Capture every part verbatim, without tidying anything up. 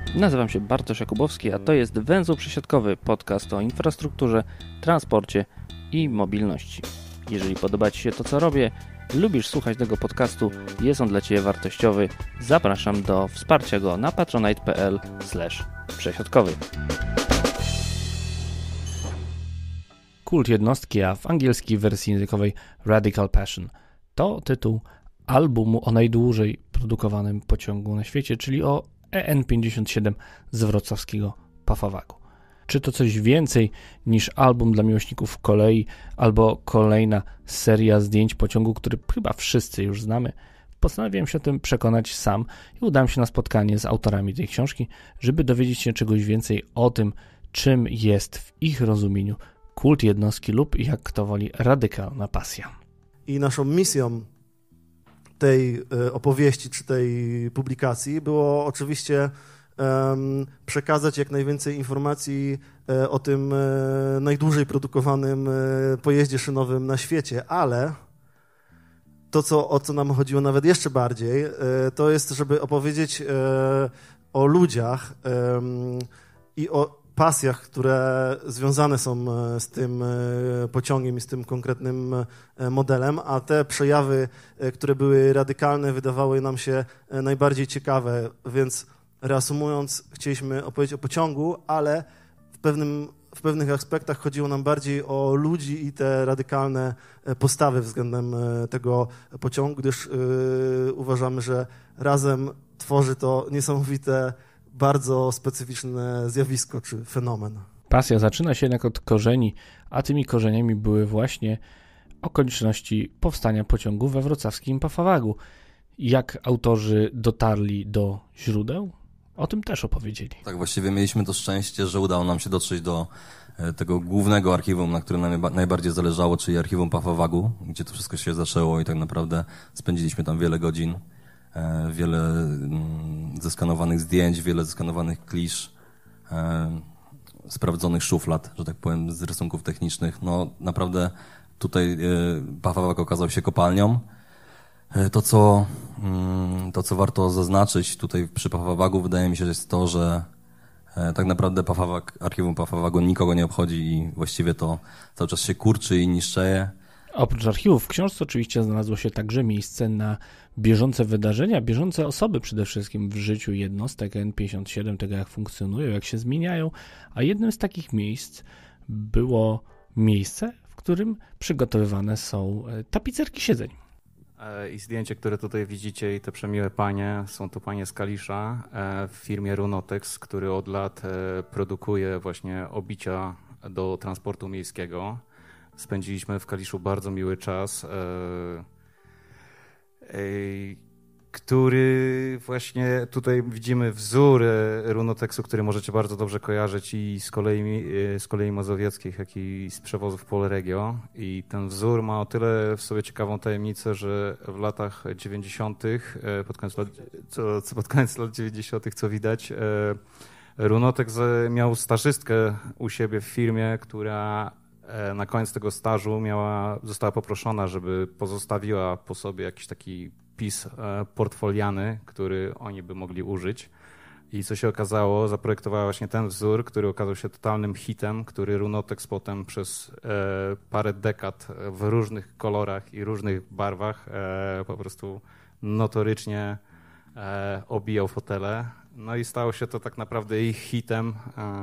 Nazywam się Bartosz Jakubowski, a to jest Węzeł Przesiadkowy, podcast o infrastrukturze, transporcie i mobilności. Jeżeli podoba Ci się to, co robię, lubisz słuchać tego podcastu, jest on dla Ciebie wartościowy, zapraszam do wsparcia go na patronite.pl slash przesiadkowy. Kult jednostki, a w angielskiej wersji językowej Radical Passion, to tytuł albumu o najdłużej produkowanym pociągu na świecie, czyli o E N pięćdziesiąt siedem z wrocławskiego Pafawagu. Czy to coś więcej niż album dla miłośników kolei albo kolejna seria zdjęć pociągu, który chyba wszyscy już znamy? Postanowiłem się o tym przekonać sam i udałem się na spotkanie z autorami tej książki, żeby dowiedzieć się czegoś więcej o tym, czym jest w ich rozumieniu kult jednostki lub, jak kto woli, radykalna pasja. I naszą misją tej opowieści czy tej publikacji było oczywiście um, przekazać jak najwięcej informacji o tym najdłużej produkowanym pojeździe szynowym na świecie, ale to, co, o co nam chodziło nawet jeszcze bardziej, to jest, żeby opowiedzieć o ludziach i o pasjach, które związane są z tym pociągiem i z tym konkretnym modelem, a te przejawy, które były radykalne, wydawały nam się najbardziej ciekawe, więc reasumując, chcieliśmy opowiedzieć o pociągu, ale w, pewnym, w pewnych aspektach chodziło nam bardziej o ludzi i te radykalne postawy względem tego pociągu, gdyż yy, uważamy, że razem tworzy to niesamowite, bardzo specyficzne zjawisko czy fenomen. Pasja zaczyna się jednak od korzeni, a tymi korzeniami były właśnie okoliczności powstania pociągu we wrocławskim Pafawagu. Jak autorzy dotarli do źródeł? O tym też opowiedzieli. Tak, właściwie mieliśmy to szczęście, że udało nam się dotrzeć do tego głównego archiwum, na którym nam najbardziej zależało, czyli archiwum Pafawagu, gdzie to wszystko się zaczęło i tak naprawdę spędziliśmy tam wiele godzin. Wiele zeskanowanych zdjęć, wiele zeskanowanych klisz, e, sprawdzonych szuflad, że tak powiem, z rysunków technicznych. No naprawdę tutaj e, Pafawag okazał się kopalnią. E, to, co, mm, to, co warto zaznaczyć tutaj przy Pafawagu, wydaje mi się, że jest to, że e, tak naprawdę Pafawag, archiwum Pafawagu nikogo nie obchodzi i właściwie to cały czas się kurczy i niszczeje. Oprócz archiwów w książce oczywiście znalazło się także miejsce na bieżące wydarzenia, bieżące osoby przede wszystkim w życiu jednostek E N pięćdziesiąt siedem, tego jak funkcjonują, jak się zmieniają, a jednym z takich miejsc było miejsce, w którym przygotowywane są tapicerki siedzeń. I zdjęcie, które tutaj widzicie i te przemiłe panie, są to panie z Kalisza w firmie Runotex, który od lat produkuje właśnie obicia do transportu miejskiego. Spędziliśmy w Kaliszu bardzo miły czas, który właśnie tutaj widzimy wzór Runotexu, który możecie bardzo dobrze kojarzyć i z kolei, z kolei mazowieckich, jak i z przewozów Polregio. I ten wzór ma o tyle w sobie ciekawą tajemnicę, że w latach dziewięćdziesiątych, pod koniec lat, co, co pod koniec lat dziewięćdziesiątych, co widać, Runotex miał stażystkę u siebie w firmie, która na koniec tego stażu miała, została poproszona, żeby pozostawiła po sobie jakiś taki pis portfoliany, który oni by mogli użyć. I co się okazało, zaprojektowała właśnie ten wzór, który okazał się totalnym hitem, który Runotex potem przez parę dekad w różnych kolorach i różnych barwach po prostu notorycznie obijał fotele. No i stało się to tak naprawdę ich hitem.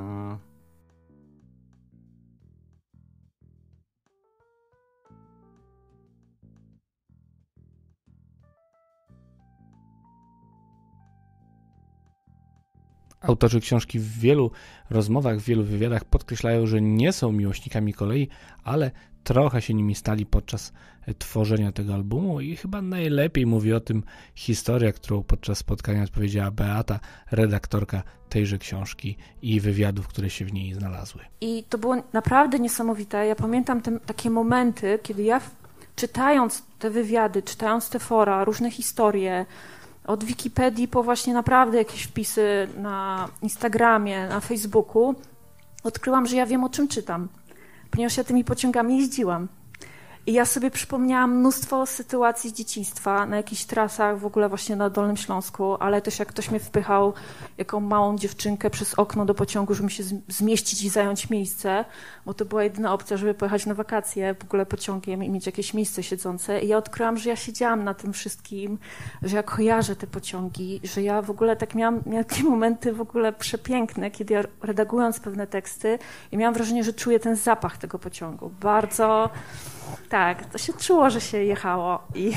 Autorzy książki w wielu rozmowach, w wielu wywiadach podkreślają, że nie są miłośnikami kolei, ale trochę się nimi stali podczas tworzenia tego albumu i chyba najlepiej mówi o tym historia, którą podczas spotkania odpowiedziała Beata, redaktorka tejże książki i wywiadów, które się w niej znalazły. I to było naprawdę niesamowite. Ja pamiętam te, takie momenty, kiedy ja czytając te wywiady, czytając te fora, różne historie, od Wikipedii po właśnie naprawdę jakieś wpisy na Instagramie, na Facebooku, odkryłam, że ja wiem, o czym czytam, ponieważ ja tymi pociągami jeździłam. I ja sobie przypomniałam mnóstwo sytuacji z dzieciństwa na jakichś trasach, w ogóle właśnie na Dolnym Śląsku, ale też jak ktoś mnie wpychał, jaką małą dziewczynkę przez okno do pociągu, żeby się zmieścić i zająć miejsce, bo to była jedyna opcja, żeby pojechać na wakacje w ogóle pociągiem i mieć jakieś miejsce siedzące. I ja odkryłam, że ja siedziałam na tym wszystkim, że ja kojarzę te pociągi, że ja w ogóle tak miałam, miałam takie momenty w ogóle przepiękne, kiedy ja redagując pewne teksty i miałam wrażenie, że czuję ten zapach tego pociągu. Bardzo... Tak, to się czuło, że się jechało i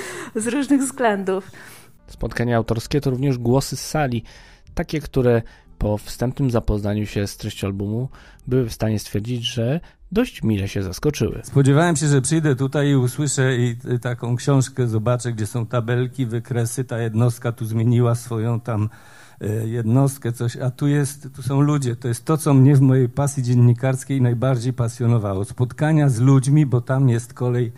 z różnych względów. Spotkania autorskie to również głosy z sali, takie, które po wstępnym zapoznaniu się z treścią albumu były w stanie stwierdzić, że dość mile się zaskoczyły. Spodziewałem się, że przyjdę tutaj i usłyszę i taką książkę, zobaczę, gdzie są tabelki, wykresy, ta jednostka tu zmieniła swoją tam jednostkę, coś, a tu jest, tu są ludzie. To jest to, co mnie w mojej pasji dziennikarskiej najbardziej pasjonowało. Spotkania z ludźmi, bo tam jest kolej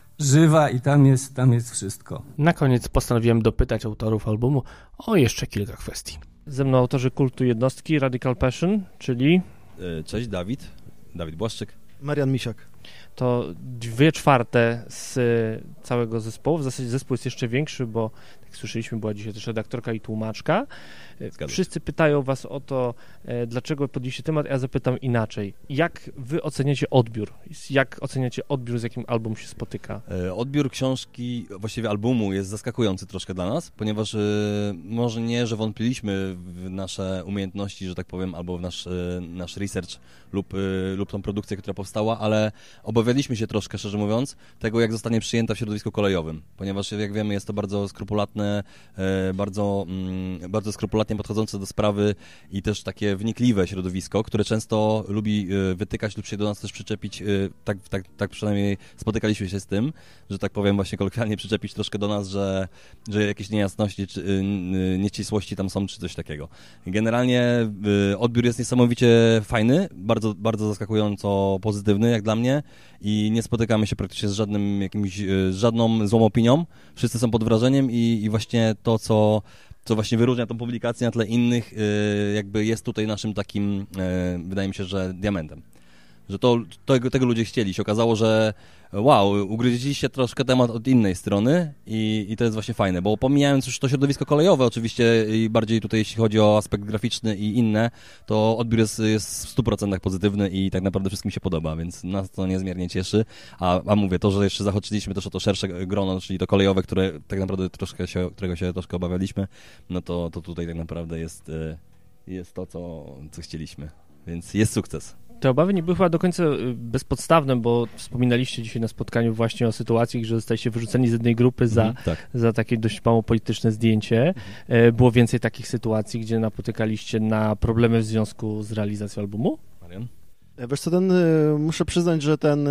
żywa i tam jest, tam jest wszystko. Na koniec postanowiłem dopytać autorów albumu o jeszcze kilka kwestii. Ze mną autorzy Kultu Jednostki, Radical Passion, czyli... Cześć, Dawid. Dawid Błaszczyk. Marian Misiak. To dwie czwarte z całego zespołu. W zasadzie zespół jest jeszcze większy, bo jak słyszeliśmy, była dzisiaj też redaktorka i tłumaczka. Zgadza. Wszyscy pytają was o to, dlaczego podjęliście temat, a ja zapytam inaczej. Jak wy oceniacie odbiór? Jak oceniacie odbiór, z jakim album się spotyka? Odbiór książki, właściwie albumu jest zaskakujący troszkę dla nas, ponieważ może nie, że wątpiliśmy w nasze umiejętności, że tak powiem, albo w nasz, nasz research lub, lub tą produkcję, która powstała, ale obawialiśmy się troszkę, szczerze mówiąc, tego, jak zostanie przyjęta w środowisku kolejowym, ponieważ jak wiemy, jest to bardzo skrupulatne, bardzo, bardzo skrupulatne podchodzące do sprawy i też takie wnikliwe środowisko, które często lubi wytykać lub się do nas też przyczepić, tak, tak, tak przynajmniej spotykaliśmy się z tym, że tak powiem właśnie kolokwialnie przyczepić troszkę do nas, że, że jakieś niejasności czy nieścisłości tam są, czy coś takiego. Generalnie odbiór jest niesamowicie fajny, bardzo, bardzo zaskakująco pozytywny jak dla mnie i nie spotykamy się praktycznie z żadnym jakimś, z żadną złą opinią. Wszyscy są pod wrażeniem i, i właśnie to, co co właśnie wyróżnia tą publikację na tle innych, jakby jest tutaj naszym takim, wydaje mi się, że diamentem. Że to, tego, tego ludzie chcieli. Się okazało, że wow, ugryźliście troszkę temat od innej strony i, i to jest właśnie fajne, bo pomijając już to środowisko kolejowe oczywiście i bardziej tutaj jeśli chodzi o aspekt graficzny i inne, to odbiór jest, jest w stu procentach pozytywny i tak naprawdę wszystkim się podoba, więc nas to niezmiernie cieszy, a, a mówię, to, że jeszcze zahaczyliśmy też o to szersze grono, czyli to kolejowe, które tak naprawdę troszkę się, którego się troszkę obawialiśmy, no to, to tutaj tak naprawdę jest, jest to, co, co chcieliśmy, więc jest sukces. Te obawy nie były chyba do końca bezpodstawne, bo wspominaliście dzisiaj na spotkaniu właśnie o sytuacji, że zostaliście wyrzuceni z jednej grupy za, mm, tak. za takie dość mało polityczne zdjęcie. Mm. Było więcej takich sytuacji, gdzie napotykaliście na problemy w związku z realizacją albumu? Marian? Wiesz co, ten, muszę przyznać, że ten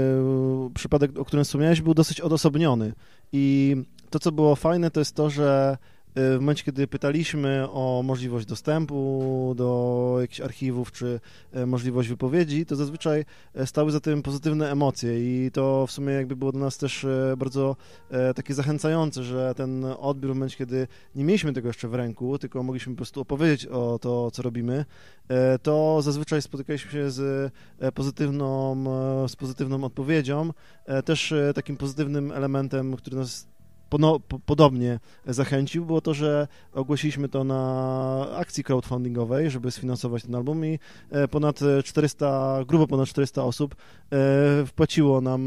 przypadek, o którym wspomniałeś, był dosyć odosobniony i to, co było fajne, to jest to, że w momencie, kiedy pytaliśmy o możliwość dostępu do jakichś archiwów czy możliwość wypowiedzi, to zazwyczaj stały za tym pozytywne emocje i to w sumie jakby było dla nas też bardzo takie zachęcające, że ten odbiór w momencie, kiedy nie mieliśmy tego jeszcze w ręku, tylko mogliśmy po prostu opowiedzieć o to, co robimy, to zazwyczaj spotykaliśmy się z pozytywną, z pozytywną odpowiedzią, też takim pozytywnym elementem, który nas Pono, po, podobnie zachęcił, było to, że ogłosiliśmy to na akcji crowdfundingowej, żeby sfinansować ten album i ponad czterysta, grubo ponad czterysta osób wpłaciło nam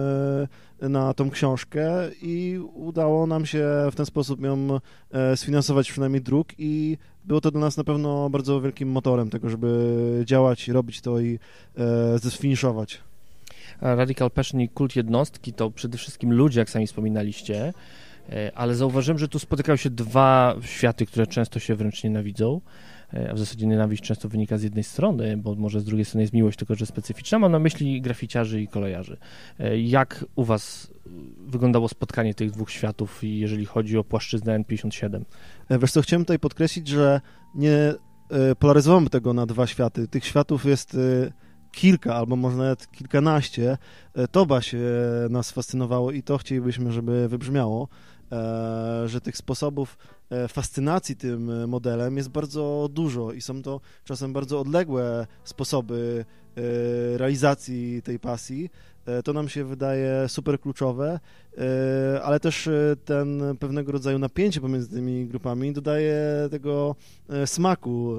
na tą książkę i udało nam się w ten sposób ją sfinansować przynajmniej druk i było to dla nas na pewno bardzo wielkim motorem tego, żeby działać, robić to i zfiniszować. Radical Passion i Kult Jednostki to przede wszystkim ludzie, jak sami wspominaliście, ale zauważyłem, że tu spotykają się dwa światy, które często się wręcz nienawidzą, a w zasadzie nienawiść często wynika z jednej strony, bo może z drugiej strony jest miłość, tylko że specyficzna. Mam na myśli graficiarzy i kolejarzy. Jak u was wyglądało spotkanie tych dwóch światów, jeżeli chodzi o płaszczyznę N pięćdziesiąt siedem? Wiesz co, chciałem tutaj podkreślić, że nie polaryzowamy tego na dwa światy. Tych światów jest kilka, albo może nawet kilkanaście. To właśnie nas fascynowało i to chcielibyśmy, żeby wybrzmiało, że tych sposobów fascynacji tym modelem jest bardzo dużo i są to czasem bardzo odległe sposoby realizacji tej pasji to nam się wydaje super kluczowe, ale też ten pewnego rodzaju napięcie pomiędzy tymi grupami dodaje tego smaku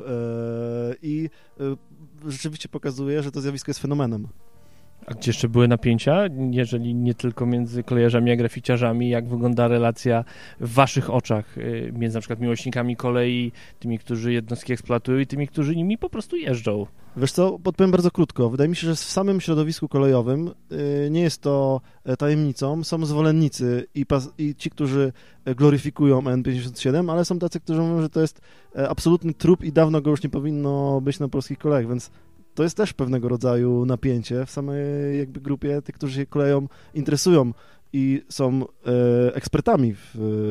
i rzeczywiście pokazuje, że to zjawisko jest fenomenem. A gdzie jeszcze były napięcia, jeżeli nie tylko między kolejarzami a graficiarzami? Jak wygląda relacja w waszych oczach między na przykład miłośnikami kolei, tymi, którzy jednostki eksploatują i tymi, którzy nimi po prostu jeżdżą? Wiesz co, podpowiem bardzo krótko. Wydaje mi się, że w samym środowisku kolejowym y, nie jest to tajemnicą. Są zwolennicy i, pas, i ci, którzy gloryfikują N pięćdziesiąt siedem, ale są tacy, którzy mówią, że to jest absolutny trup i dawno go już nie powinno być na polskich kolejach, więc to jest też pewnego rodzaju napięcie w samej jakby grupie tych, którzy się koleją interesują i są e, ekspertami w,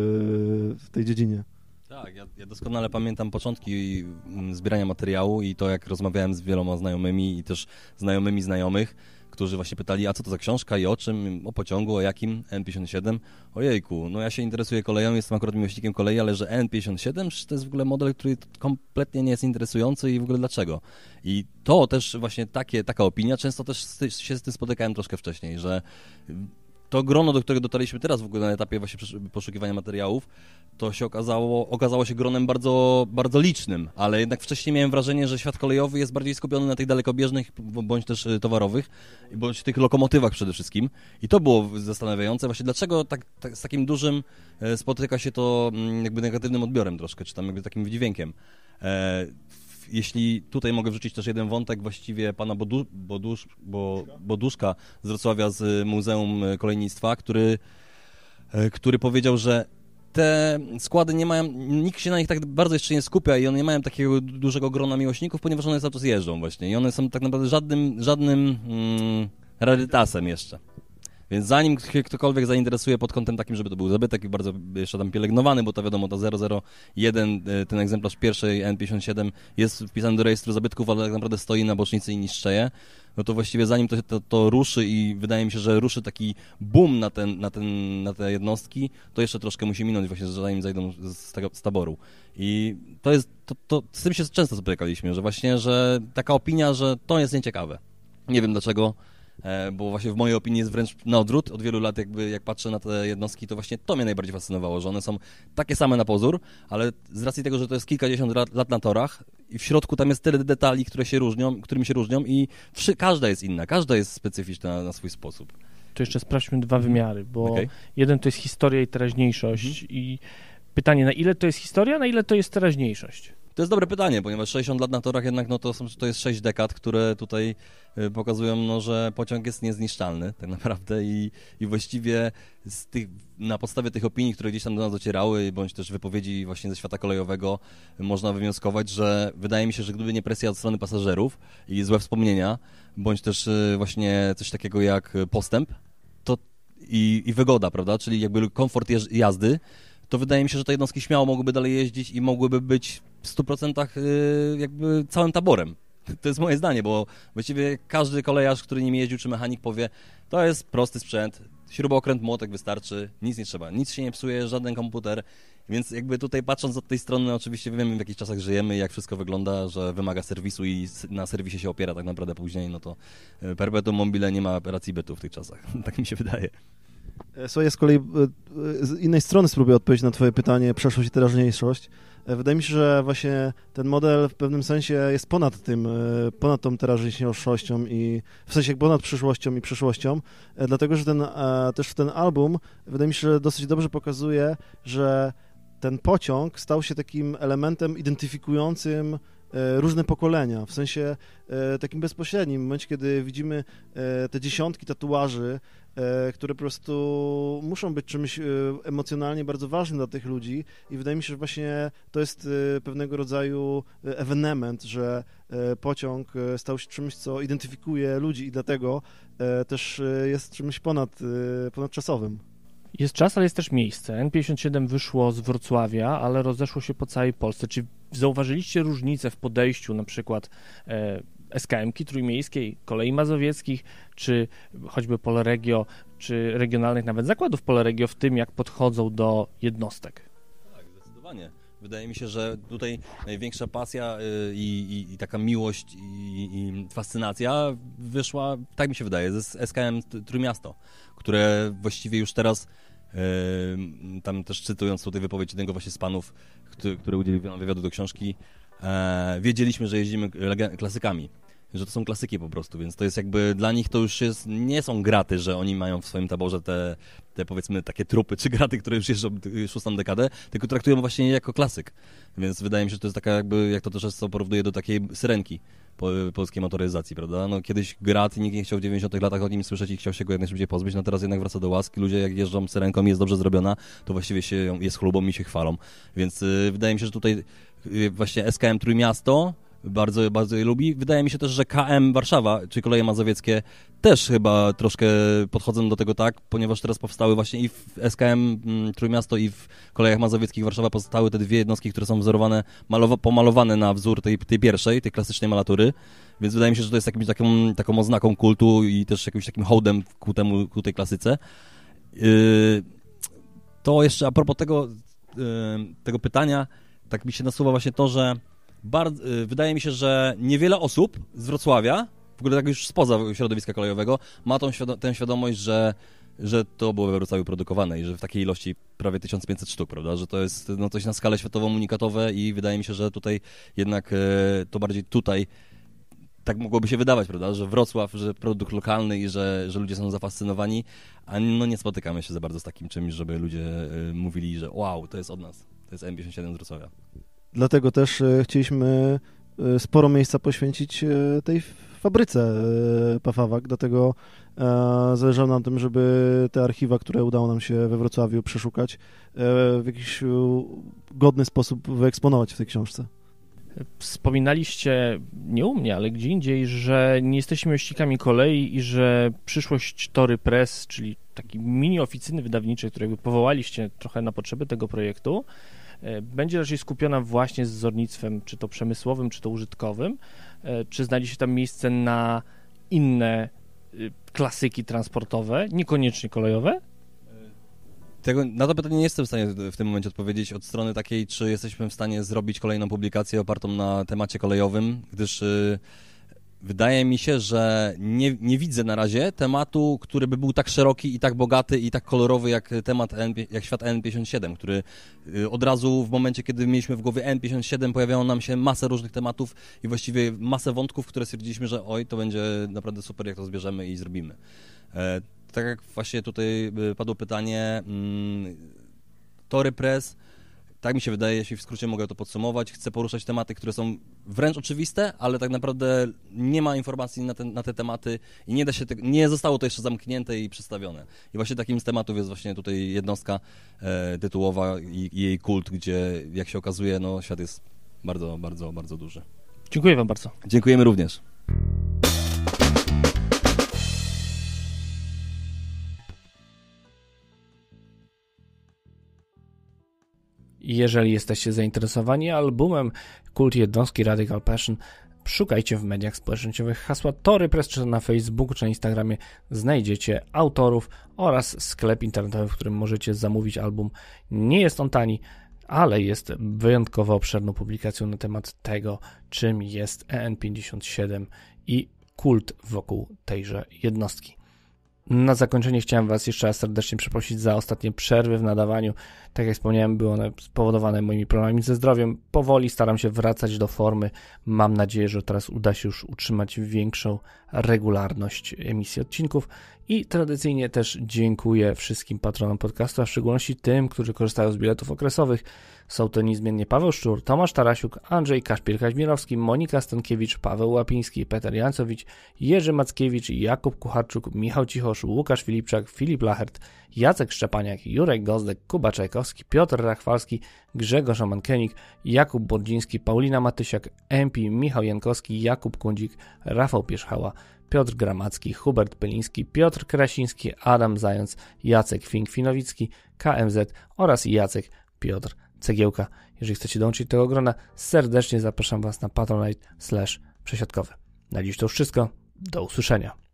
w tej dziedzinie. Tak, ja, ja doskonale pamiętam początki zbierania materiału i to, jak rozmawiałem z wieloma znajomymi i też znajomymi znajomych, którzy właśnie pytali, a co to za książka i o czym, o pociągu, o jakim, N pięćdziesiąt siedem. Ojejku, no ja się interesuję koleją, jestem akurat miłośnikiem kolei, ale że N pięćdziesiąt siedem, to jest w ogóle model, który kompletnie nie jest interesujący i w ogóle dlaczego. I to też właśnie takie, taka opinia, często też się z tym spotykałem troszkę wcześniej, że to grono, do którego dotarliśmy teraz w ogóle na etapie właśnie poszukiwania materiałów, to się okazało, okazało się gronem bardzo, bardzo licznym, ale jednak wcześniej miałem wrażenie, że świat kolejowy jest bardziej skupiony na tych dalekobieżnych, bądź też towarowych, bądź tych lokomotywach przede wszystkim. I to było zastanawiające właśnie, dlaczego tak, tak z takim dużym spotyka się to jakby negatywnym odbiorem troszkę, czy tam jakby takim wydźwiękiem. E, Jeśli tutaj mogę wrzucić też jeden wątek właściwie pana Bodu, Bodusz, Bo, Boduszka z Wrocławia z Muzeum Kolejnictwa, który, który powiedział, że te składy nie mają, nikt się na nich tak bardzo jeszcze nie skupia i one nie mają takiego dużego grona miłośników, ponieważ one cały czas jeżdżą właśnie i one są tak naprawdę żadnym, żadnym mm, rarytasem jeszcze. Więc zanim ktokolwiek zainteresuje pod kątem takim, żeby to był zabytek i bardzo jeszcze tam pielęgnowany, bo to wiadomo, to zero zero jeden, ten egzemplarz pierwszej N pięćdziesiąt siedem jest wpisany do rejestru zabytków, ale tak naprawdę stoi na bocznicy i niszczeje, no to właściwie zanim to, to, to ruszy i wydaje mi się, że ruszy taki boom na, ten, na, ten, na te jednostki, to jeszcze troszkę musi minąć właśnie, zanim zajdą z, tego, z taboru. I to jest, to, to, z tym się często spotykaliśmy, że właśnie, że taka opinia, że to jest nieciekawe. Nie wiem dlaczego, bo właśnie w mojej opinii jest wręcz na odwrót. Od wielu lat jakby jak patrzę na te jednostki, to właśnie to mnie najbardziej fascynowało, że one są takie same na pozór, ale z racji tego, że to jest kilkadziesiąt lat, lat na torach i w środku tam jest tyle detali, które się różnią, którymi się różnią i wszy, każda jest inna, każda jest specyficzna na, na swój sposób. To jeszcze sprawdźmy dwa wymiary, bo okay. jeden to jest historia i teraźniejszość mhm. i pytanie, na ile to jest historia, na ile to jest teraźniejszość? To jest dobre pytanie, ponieważ sześćdziesiąt lat na torach jednak no to, są, to jest sześć dekad, które tutaj y, pokazują, no, że pociąg jest niezniszczalny tak naprawdę i, i właściwie z tych, na podstawie tych opinii, które gdzieś tam do nas docierały, bądź też wypowiedzi właśnie ze świata kolejowego, można wywnioskować, że wydaje mi się, że gdyby nie presja od strony pasażerów i złe wspomnienia, bądź też y, właśnie coś takiego jak postęp to i, i wygoda, prawda, czyli jakby komfort jazdy, to wydaje mi się, że te jednostki śmiało mogłyby dalej jeździć i mogłyby być w stu procentach jakby całym taborem. To jest moje zdanie, bo właściwie każdy kolejarz, który nim jeździł, czy mechanik powie, to jest prosty sprzęt, śrubokręt, młotek wystarczy, nic nie trzeba, nic się nie psuje, żaden komputer, więc jakby tutaj patrząc od tej strony, oczywiście wiemy w jakich czasach żyjemy i jak wszystko wygląda, że wymaga serwisu i na serwisie się opiera tak naprawdę później, no to perpetuum mobile nie ma racji bytu w tych czasach, tak mi się wydaje. Słuchaj, ja z kolei z innej strony spróbuję odpowiedzieć na twoje pytanie, przeszłość i teraźniejszość. Wydaje mi się, że właśnie ten model w pewnym sensie jest ponad tym, ponad tą teraźniejszością i w sensie ponad przyszłością i przyszłością, dlatego że ten, też ten album wydaje mi się, że dosyć dobrze pokazuje, że ten pociąg stał się takim elementem identyfikującym różne pokolenia, w sensie takim bezpośrednim, w momencie, kiedy widzimy te dziesiątki tatuaży, które po prostu muszą być czymś emocjonalnie bardzo ważnym dla tych ludzi i wydaje mi się, że właśnie to jest pewnego rodzaju ewenement, że pociąg stał się czymś, co identyfikuje ludzi i dlatego też jest czymś ponad, ponadczasowym. Jest czas, ale jest też miejsce. N pięćdziesiąt siedem wyszło z Wrocławia, ale rozeszło się po całej Polsce. Czy zauważyliście różnicę w podejściu na przykład e, S K M-ki trójmiejskiej, kolei mazowieckich, czy choćby Polregio, czy regionalnych nawet zakładów Polregio w tym, jak podchodzą do jednostek? Tak, zdecydowanie. Wydaje mi się, że tutaj największa pasja i, i, i taka miłość i, i fascynacja wyszła, tak mi się wydaje, z S K M Trójmiasto, które właściwie już teraz, yy, tam też cytując tutaj wypowiedź jednego właśnie z panów, który, który udzielił nam wywiadu do książki, e, wiedzieliśmy, że jeździmy klasykami, że to są klasyki po prostu, więc to jest jakby dla nich to już jest, nie są graty, że oni mają w swoim taborze te, te powiedzmy takie trupy czy graty, które już jeżdżą szóstą dekadę, tylko traktują właśnie je jako klasyk, więc wydaje mi się, że to jest taka jakby, jak to też często porównuje do takiej syrenki po, polskiej motoryzacji, prawda? No kiedyś grat i nikt nie chciał w dziewięćdziesiątych latach o nim słyszeć i chciał się go jak najszybciej pozbyć, no teraz jednak wraca do łaski, ludzie jak jeżdżą syrenką i jest dobrze zrobiona, to właściwie się jest chlubą i się chwalą, więc yy, wydaje mi się, że tutaj yy, właśnie S K M Trójmiasto bardzo, bardzo je lubi. Wydaje mi się też, że K M Warszawa, czy Koleje Mazowieckie też chyba troszkę podchodzą do tego tak, ponieważ teraz powstały właśnie i w S K M Trójmiasto i w Kolejach Mazowieckich Warszawa powstały te dwie jednostki, które są wzorowane, malowa- pomalowane na wzór tej, tej pierwszej, tej klasycznej malatury, więc wydaje mi się, że to jest jakimś taką, taką oznaką kultu i też jakimś takim hołdem ku, temu, ku tej klasyce. Yy, to jeszcze a propos tego, yy, tego pytania, tak mi się nasuwa właśnie to, że Bardzo, wydaje mi się, że niewiele osób z Wrocławia, w ogóle tak już spoza środowiska kolejowego, ma tą świado- tę świadomość, że, że to było we Wrocławiu produkowane i że w takiej ilości prawie tysiąc pięćset sztuk, prawda, że to jest no, coś na skalę światową unikatowe i wydaje mi się, że tutaj jednak e, to bardziej tutaj tak mogłoby się wydawać, prawda, że Wrocław, że produkt lokalny i że, że ludzie są zafascynowani, a no nie spotykamy się za bardzo z takim czymś, żeby ludzie e, mówili, że wow, to jest od nas, to jest M pięćdziesiąt siedem z Wrocławia. Dlatego też e, chcieliśmy e, sporo miejsca poświęcić e, tej fabryce e, Pafawag, dlatego e, zależało nam na tym, żeby te archiwa, które udało nam się we Wrocławiu przeszukać, e, w jakiś e, godny sposób wyeksponować w tej książce. Wspominaliście, nie u mnie, ale gdzie indziej, że nie jesteśmy miłośnikami kolei i że przyszłość Tory Press, czyli taki mini oficyny wydawniczej, które jakby powołaliście trochę na potrzeby tego projektu, będzie raczej skupiona właśnie z wzornictwem, czy to przemysłowym, czy to użytkowym, czy znajdzie się tam miejsce na inne klasyki transportowe, niekoniecznie kolejowe? Tego, na to pytanie nie jestem w stanie w tym momencie odpowiedzieć od strony takiej, czy jesteśmy w stanie zrobić kolejną publikację opartą na temacie kolejowym, gdyż y, wydaje mi się, że nie, nie widzę na razie tematu, który by był tak szeroki i tak bogaty i tak kolorowy jak temat, N, jak świat N pięćdziesiąt siedem, który y, od razu w momencie, kiedy mieliśmy w głowie N pięćdziesiąt siedem, pojawiało nam się masę różnych tematów i właściwie masę wątków, które stwierdziliśmy, że oj, to będzie naprawdę super, jak to zbierzemy i zrobimy. E, Tak jak właśnie tutaj padło pytanie, Tory Press, tak mi się wydaje, jeśli w skrócie mogę to podsumować, chcę poruszać tematy, które są wręcz oczywiste, ale tak naprawdę nie ma informacji na te, na te tematy i nie da się te, nie zostało to jeszcze zamknięte i przedstawione. I właśnie takim z tematów jest właśnie tutaj jednostka e, tytułowa i, i jej kult, gdzie jak się okazuje, no świat jest bardzo, bardzo, bardzo duży. Dziękuję wam bardzo. Dziękujemy również. Jeżeli jesteście zainteresowani albumem Kult Jednostki Radical Passion, szukajcie w mediach społecznościowych hasła Tory Press, czy na Facebooku, czy na Instagramie znajdziecie autorów oraz sklep internetowy, w którym możecie zamówić album. Nie jest on tani, ale jest wyjątkowo obszerną publikacją na temat tego, czym jest E N pięćdziesiąt siedem i kult wokół tejże jednostki. Na zakończenie chciałem was jeszcze raz serdecznie przeprosić za ostatnie przerwy w nadawaniu. Tak jak wspomniałem, były one spowodowane moimi problemami ze zdrowiem. Powoli staram się wracać do formy. Mam nadzieję, że teraz uda się już utrzymać większą regularność emisji odcinków. I tradycyjnie też dziękuję wszystkim patronom podcastu, a w szczególności tym, którzy korzystają z biletów okresowych. Są to niezmiennie Paweł Szczur, Tomasz Tarasiuk, Andrzej Kaszpir-Kaźmirowski, Monika Stankiewicz, Paweł Łapiński, Peter Jancowicz, Jerzy Mackiewicz, Jakub Kucharczuk, Michał Cichosz, Łukasz Filipczak, Filip Lachert, Jacek Szczepaniak, Jurek Gozdek, Kuba Czajkowski, Piotr Rachwalski, Grzegorz Omankenik, Jakub Bordziński, Paulina Matysiak, M P, Michał Jankowski, Jakub Kundzik, Rafał Pierzchała, Piotr Gramacki, Hubert Pyliński, Piotr Krasiński, Adam Zając, Jacek Fink-Finowicki, K M Z oraz Jacek Piotr Cegiełka. Jeżeli chcecie dołączyć do tego grona, serdecznie zapraszam was na patronite slash przesiadkowy. Na dziś to już wszystko. Do usłyszenia.